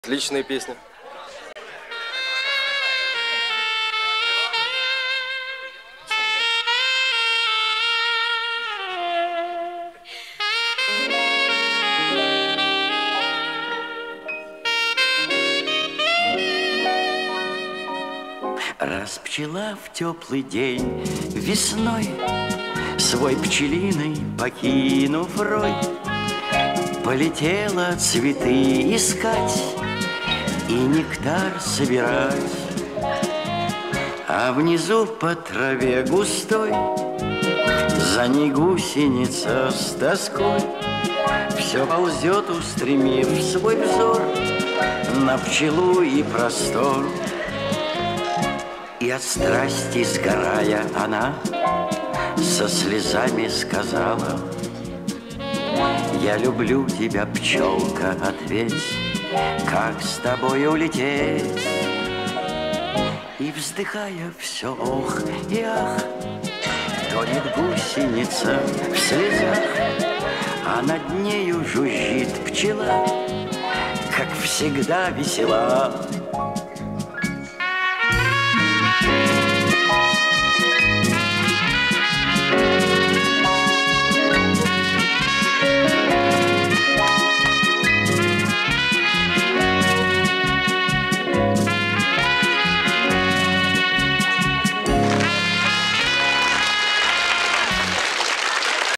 Отличная песня. Раз пчела в теплый день весной, свой пчелиный покинув рой, полетела цветы искать и нектар собирать. А внизу по траве густой за ней гусеница с тоской все ползет, устремив свой взор на пчелу и простор. И от страсти сгорая она со слезами сказала: я люблю тебя, пчелка, ответь, как с тобой улететь? И вздыхая все ох и ах, тонет гусеница в слезах, а над нею жужжит пчела, как всегда весела.